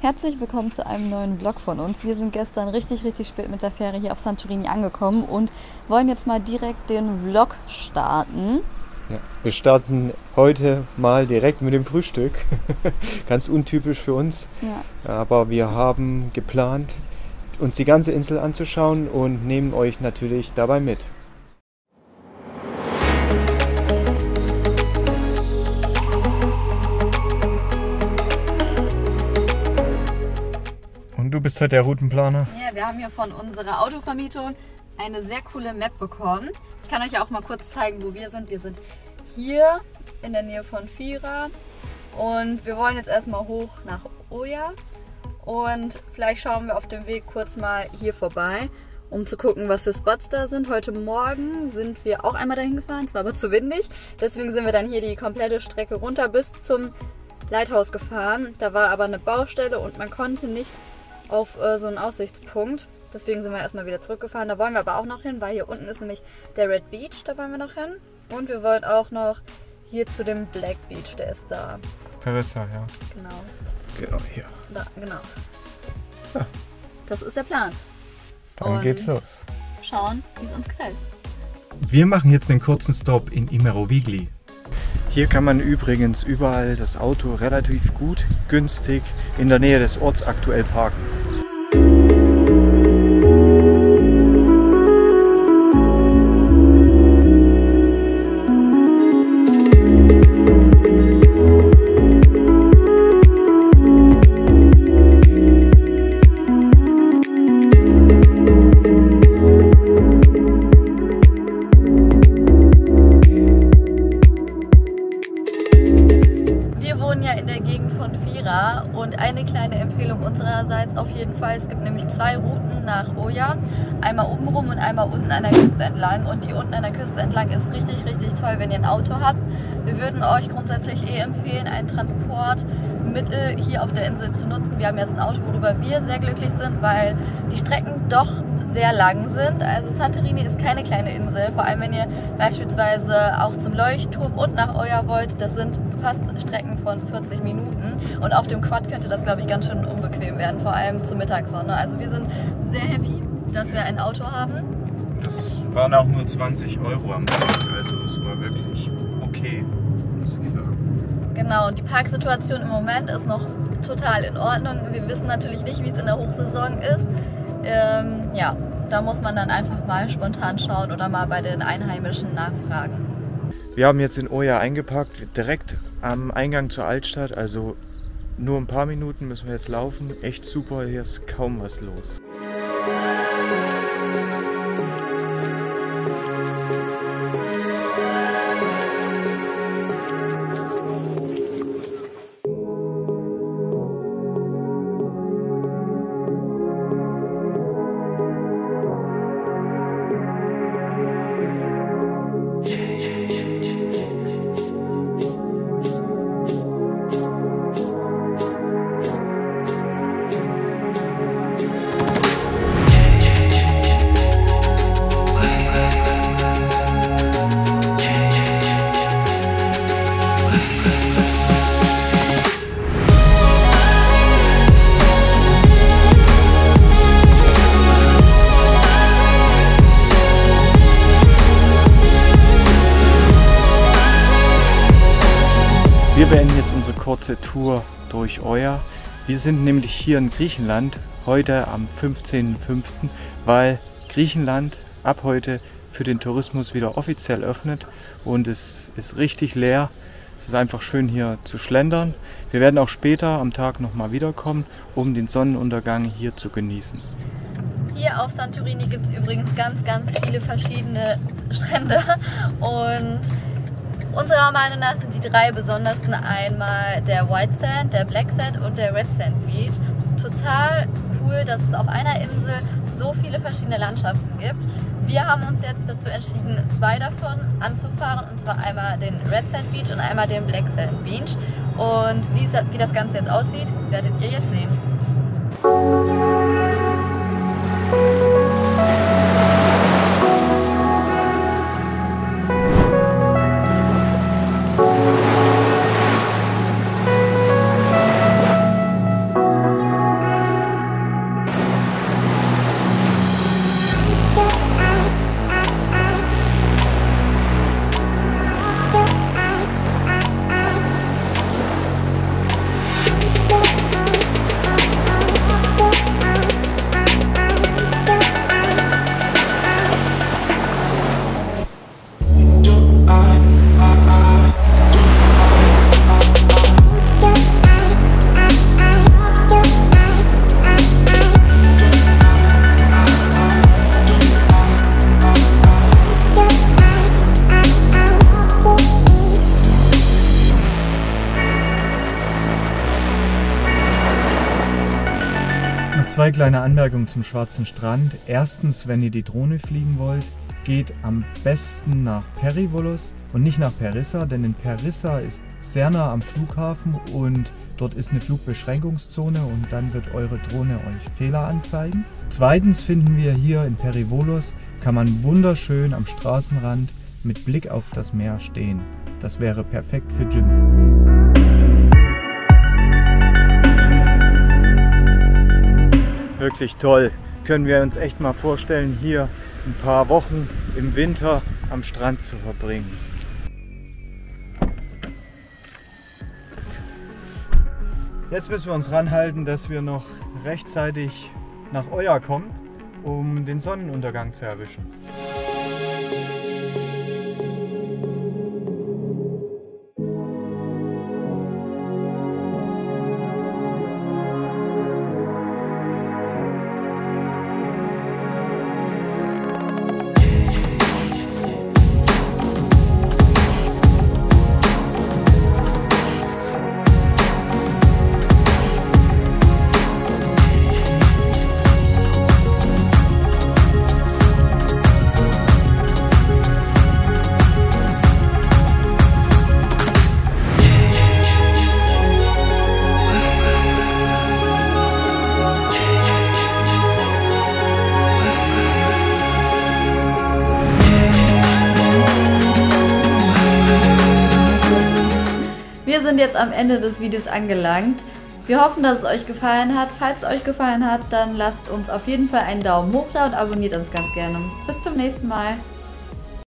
Herzlich willkommen zu einem neuen Vlog von uns. Wir sind gestern richtig spät mit der Fähre hier auf Santorini angekommen und wollen jetzt mal direkt den Vlog starten. Ja, wir starten heute mal direkt mit dem Frühstück. Ganz untypisch für uns. Ja. Aber wir haben geplant, uns die ganze Insel anzuschauen und nehmen euch natürlich dabei mit. Du bist halt der Routenplaner. Ja, wir haben hier von unserer Autovermietung eine sehr coole Map bekommen. Ich kann euch ja auch mal kurz zeigen, wo wir sind. Wir sind hier in der Nähe von Fira und wir wollen jetzt erstmal hoch nach Oya und vielleicht schauen wir auf dem Weg kurz mal hier vorbei, um zu gucken, was für Spots da sind. Heute Morgen sind wir auch einmal dahin gefahren, es war aber zu windig. Deswegen sind wir dann hier die komplette Strecke runter bis zum Lighthouse gefahren. Da war aber eine Baustelle und man konnte nicht auf so einen Aussichtspunkt. Deswegen sind wir erstmal wieder zurückgefahren. Da wollen wir aber auch noch hin, weil hier unten ist nämlich der Red Beach, da wollen wir noch hin. Und wir wollen auch noch hier zu dem Black Beach, der ist da. Parissa, ja. Genau. Genau hier. Da, genau. Ja. Das ist der Plan. Dann geht's los. Schauen, wie es uns gefällt. Wir machen jetzt einen kurzen Stop in Imerovigli. Hier kann man übrigens überall das Auto relativ gut, günstig in der Nähe des Orts aktuell parken. Und eine kleine Empfehlung unsererseits auf jeden Fall, es gibt nämlich zwei Routen nach Oya, einmal oben rum und einmal unten an der Küste entlang und die unten an der Küste entlang ist richtig toll, wenn ihr ein Auto habt. Wir würden euch grundsätzlich empfehlen, ein Transportmittel hier auf der Insel zu nutzen. Wir haben jetzt ein Auto, worüber wir sehr glücklich sind, weil die Strecken doch sehr lang sind. Also Santorini ist keine kleine Insel, vor allem wenn ihr beispielsweise auch zum Leuchtturm und nach Oya wollt, das sind fast Strecken von 40 Minuten und auf dem Quad könnte das, glaube ich, ganz schön unbequem werden, vor allem zur Mittagssonne. Also wir sind sehr happy, dass wir ein Auto haben. Das waren auch nur 20 Euro am Tag, also es war wirklich okay, muss ich sagen. Genau, und die Parksituation im Moment ist noch total in Ordnung. Wir wissen natürlich nicht, wie es in der Hochsaison ist. Ja, da muss man dann einfach mal spontan schauen oder mal bei den Einheimischen nachfragen. Wir haben jetzt in Oya eingepackt, direkt am Eingang zur Altstadt, also nur ein paar Minuten müssen wir jetzt laufen. Echt super, hier ist kaum was los. Wir beenden jetzt unsere kurze Tour durch Oya. Wir sind nämlich hier in Griechenland, heute am 15.05., weil Griechenland ab heute für den Tourismus wieder offiziell öffnet und es ist richtig leer. Es ist einfach schön hier zu schlendern. Wir werden auch später am Tag nochmal wiederkommen, um den Sonnenuntergang hier zu genießen. Hier auf Santorini gibt es übrigens ganz viele verschiedene Strände und unserer Meinung nach sind die drei besondersten einmal der White Sand, der Black Sand und der Red Sand Beach. Total cool, dass es auf einer Insel so viele verschiedene Landschaften gibt. Wir haben uns jetzt dazu entschieden, zwei davon anzufahren, und zwar einmal den Red Sand Beach und einmal den Black Sand Beach. Und wie das Ganze jetzt aussieht, werdet ihr jetzt sehen. 2 kleine Anmerkungen zum Schwarzen Strand. Erstens, wenn ihr die Drohne fliegen wollt, geht am besten nach Perivolos und nicht nach Perissa, denn in Perissa ist sehr nah am Flughafen und dort ist eine Flugbeschränkungszone und dann wird eure Drohne euch Fehler anzeigen. Zweitens finden wir hier in Perivolos, kann man wunderschön am Straßenrand mit Blick auf das Meer stehen. Das wäre perfekt für Jim. Wirklich toll. Können wir uns echt mal vorstellen, hier ein paar Wochen im Winter am Strand zu verbringen. Jetzt müssen wir uns ranhalten, dass wir noch rechtzeitig nach Oya kommen, um den Sonnenuntergang zu erwischen. Wir sind jetzt am Ende des Videos angelangt. Wir hoffen, dass es euch gefallen hat. Falls es euch gefallen hat, dann lasst uns auf jeden Fall einen Daumen hoch da und abonniert uns ganz gerne. Bis zum nächsten Mal.